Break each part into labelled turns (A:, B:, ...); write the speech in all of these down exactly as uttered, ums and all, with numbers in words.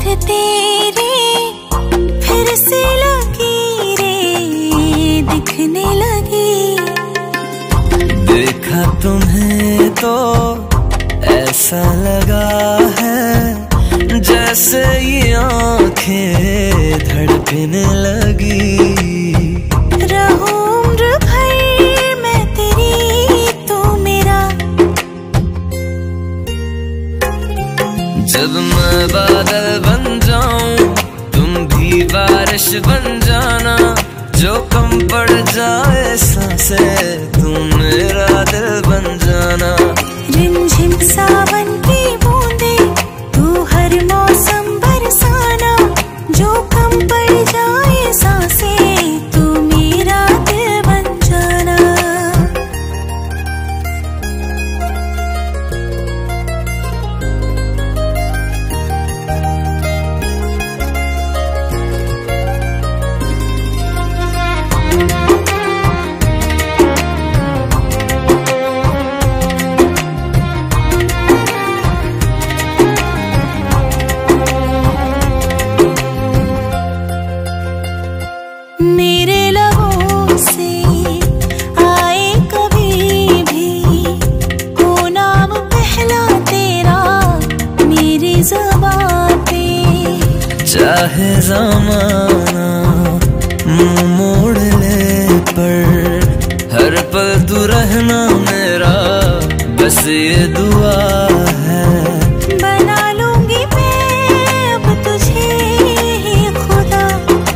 A: हाथ तेरे फिर से लकीरें दिखने लगी।
B: देखा तुम्हें तो ऐसा लगा है जैसे ये आंखें धड़कने लगी।
A: रहूं उम्र भर मैं तेरी तू मेरा।
B: जब मैं बादल बन जाऊं तुम भी बारिश बन जाना। जो कम पड़ जाए सांसें तुम मेरा दिल बन जाना।
A: रिमझिम सावन की बूंदे तू हर मौसम बरसाना। जो कम पड़ जाए सांसें तू मेरा दिल बन जाना। मेरे लबों से आए कभी भी को नाम पहला तेरा मेरी ज़बान पे।
B: चाहे ज़माना मुंह मोड़ ले पर हर पल तू रहना मेरा बस ये दुआ है।
A: बना लूंगी मैं अब तुझे ही खुदा।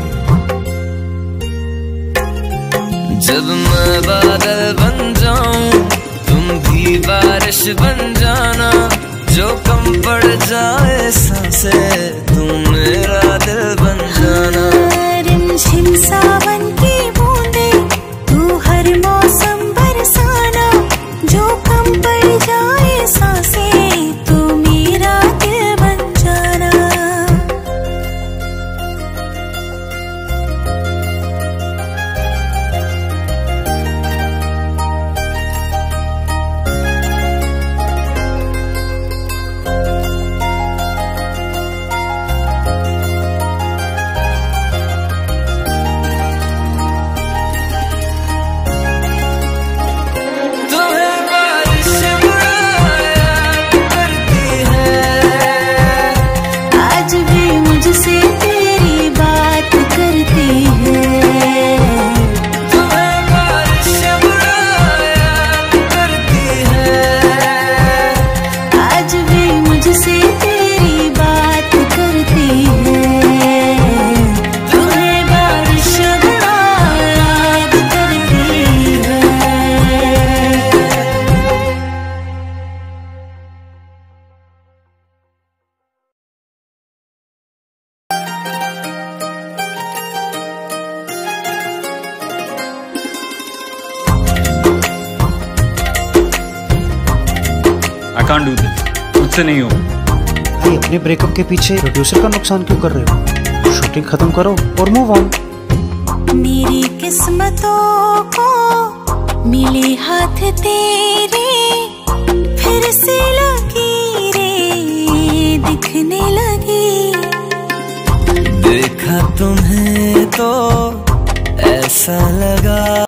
B: जब मैं बादल बन जाऊं तुम भी बारिश बन जाना। जो कम पड़ जाए सांसें तुम मेरा दिल बन जाना।
A: रिमझिम सावन की बूंदे तू हर मौसम बरसाना। जो कम पड़ जाए सांसें तू मेरा दिल बन जाना। मुझसे तेरी बात करती है।
B: तुम्हें बारिश याद करती है।
A: आज भी मुझसे तेरी बात करती है। तुम्हें बारिश याद करती है।
C: I can't do this. मुझसे नहीं हो।
D: भाई अपने ब्रेकअप के पीछे प्रोड्यूसर का नुकसान क्यों कर रहे हो? शूटिंग खत्म करो और मूव ऑन।
A: मेरी किस्मतों को मिले हाथ तेरे फिर से लकीरें दिखने लगी।
B: देखा तुम्हें तो ऐसा लगा